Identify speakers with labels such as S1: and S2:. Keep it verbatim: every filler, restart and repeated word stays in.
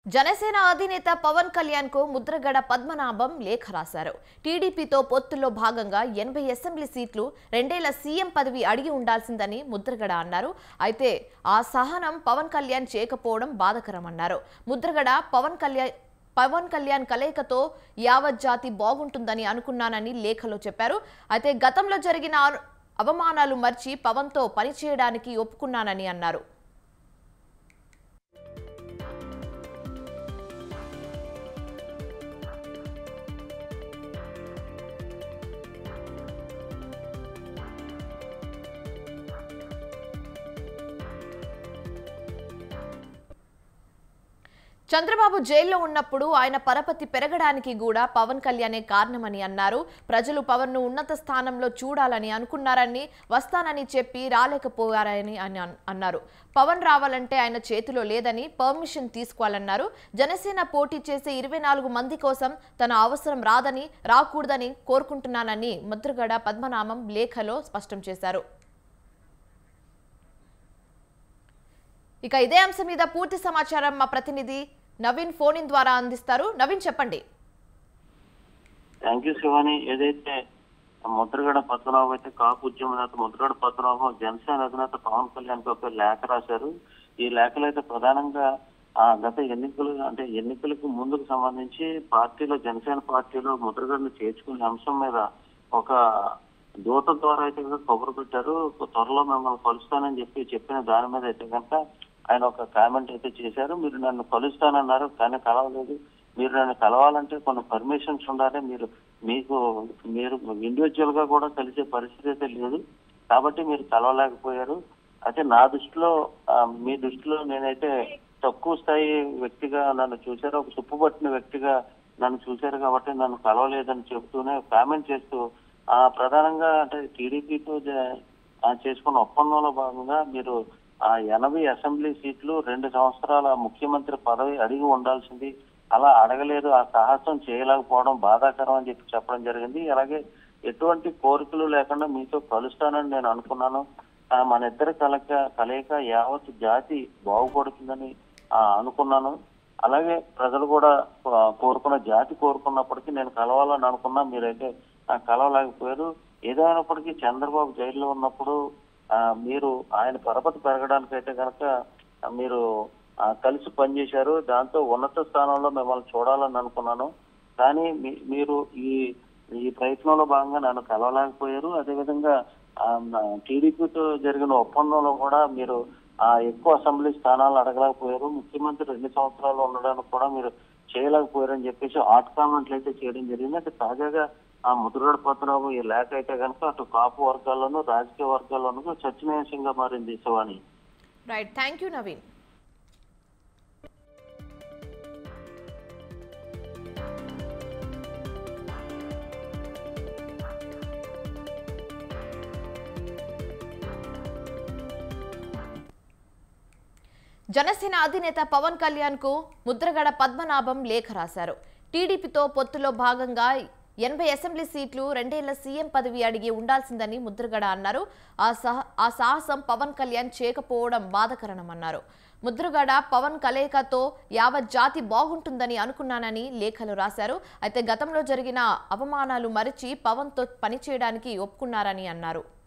S1: జనసేన అధినేత పవన్ కళ్యాణ్ కు ముద్రగడ పద్మనాభం లేఖ రాశారు. టీడీపీతో పొత్తులో భాగంగా ఎనభై అసెంబ్లీ సీట్లు రెండేళ్ల సీఎం పదవి అడిగి ఉండాల్సిందని ముద్రగడ అన్నారు. అయితే ఆ సహనం పవన్ కళ్యాణ్ చేయకపోవడం బాధాకరమన్నారు. ముద్రగడ పవన్ కళ్యాణ్ పవన్ కళ్యాణ్ కలయికతో యావత్ జాతి బాగుంటుందని అనుకున్నానని లేఖలో చెప్పారు. అయితే గతంలో జరిగిన అవమానాలు మర్చి పవన్తో పనిచేయడానికి ఒప్పుకున్నానని అన్నారు. చంద్రబాబు జైల్లో ఉన్నప్పుడు ఆయన పరపతి పెరగడానికి కూడా పవన్ కళ్యాణే కారణమని అన్నారు. ప్రజలు పవన్ ను ఉన్నత స్థానంలో చూడాలని అనుకున్నారని, వస్తానని చెప్పి రాలేకపోయారని అన్నారు. పవన్ రావాలంటే ఆయన చేతిలో లేదని పర్మిషన్ తీసుకోవాలన్నారు. జనసేన పోటీ చేసే ఇరవై నాలుగు మంది కోసం తన అవసరం రాదని, రాకూడదని కోరుకుంటున్నానని ముద్రగడ పద్మనాభం లేఖలో స్పష్టం చేశారు. ఇక ఇదే అంశం మీద పూర్తి సమాచారం మా ప్రతినిధి నవీన్ ఫోన్ ఇన్ ద్వారా అందిస్తారు. నవీన్, చెప్పండి.
S2: Thank you Shivani. ఏదైతే ముద్రగడ పద్మనాభం అయితే కాపు ఉద్యమ నేత ముద్రగడ పద్మనాభం జనసేన అధినేత పవన్ కళ్యాణ్ కి ఒక లేఖ రాశారు. ఈ లేఖలో అయితే ప్రధానంగా ఆ గత ఎన్నికలు అంటే ఎన్నికలకు ముందుకు సంబంధించి పార్టీలో జనసేన పార్టీలో ముద్రగడను చేర్చుకునే అంశం మీద ఒక దూత ద్వారా అయితే కబురు పెట్టారు. త్వరలో మిమ్మల్ని కలుస్తానని చెప్పి చెప్పిన దాని మీద అయితే కనుక ఆయన ఒక కామెంట్ అయితే చేశారు. మీరు నన్ను కలుస్తానన్నారు, కానీ కలవలేదు. మీరు నన్ను కలవాలంటే కొన్ని పర్మిషన్స్ ఉండాలి. మీరు మీకు మీరు ఇండివిజువల్ గా కూడా కలిసే పరిస్థితి అయితే లేదు, కాబట్టి మీరు కలవలేకపోయారు. అయితే నా దృష్టిలో మీ దృష్టిలో నేనైతే తక్కువ స్థాయి వ్యక్తిగా నన్ను చూశారు, ఒక తుప్పుపట్టిన వ్యక్తిగా నన్ను చూశారు, కాబట్టి నన్ను కలవలేదని చెబుతూనే కామెంట్ చేస్తూ ఆ ప్రధానంగా అంటే టీడీపీతో చేసుకున్న ఒప్పందంలో భాగంగా మీరు ఆ ఎనభై అసెంబ్లీ సీట్లు రెండు సంవత్సరాల ముఖ్యమంత్రి పదవి అడిగి ఉండాల్సింది, అలా అడగలేదు, ఆ సాహసం చేయలేకపోవడం బాధాకరం అని చెప్పి చెప్పడం జరిగింది. అలాగే ఎటువంటి కోరికలు లేకుండా మీతో కలుస్తానని నేను అనుకున్నాను. మన ఇద్దరి కలక కలయిక యావత్ జాతి బాగుపడుతుందని అనుకున్నాను. అలాగే ప్రజలు కూడా కోరుకున్న జాతి కోరుకున్నప్పటికీ నేను కలవాలని అనుకున్నా, మీరైతే కలవలేకపోయారు. ఏదైనప్పటికీ చంద్రబాబు జైల్లో ఉన్నప్పుడు మీరు ఆయన పరపతి పెరగడానికి అయితే కనుక మీరు కలిసి పనిచేశారు. దాంతో ఉన్నత స్థానంలో మిమ్మల్ని చూడాలని అనుకున్నాను, కానీ మీరు ఈ ఈ ప్రయత్నంలో భాగంగా నన్ను కలవలేకపోయారు. అదేవిధంగా టీడీపీతో జరిగిన ఒప్పందంలో కూడా మీరు ఆ ఎక్కువ అసెంబ్లీ స్థానాలు అడగలేకపోయారు. ముఖ్యమంత్రి రెండు సంవత్సరాలు ఉండడానికి కూడా మీరు చేయలేకపోయారని చెప్పేసి ఆట్ కామెంట్లు అయితే చేయడం జరిగింది. అంటే తాజాగా ఆ ముద్రగడ పద్మనాభం ఈ లేఖ అయితే కనుక అటు కాపు వర్గాల్లోనూ రాజకీయ వర్గాల్లోనూ చర్చనీయాంశంగా మారింది Shivani.
S1: Right, thank you Naveen. Janasena అధినేత పవన్ కళ్యాణ్ కు ముద్రగడ పద్మనాభం లేఖ రాశారు. టీడీపీతో పొత్తులో భాగంగా ఎనభై అసెంబ్లీ సీట్లు రెండేళ్ల సీఎం పదవి అడిగి ఉండాల్సిందని ముద్రగడ అన్నారు. ఆ సహ ఆ సాహసం పవన్ కళ్యాణ్ చేయకపోవడం బాధాకరమన్నారు. ముద్రగడ పవన్ కలయికతో యావత్ జాతి బాగుంటుందని అనుకున్నానని లేఖలు రాశారు. అయితే గతంలో జరిగిన అవమానాలు మరిచి పవన్తో పనిచేయడానికి ఒప్పుకున్నారని అన్నారు.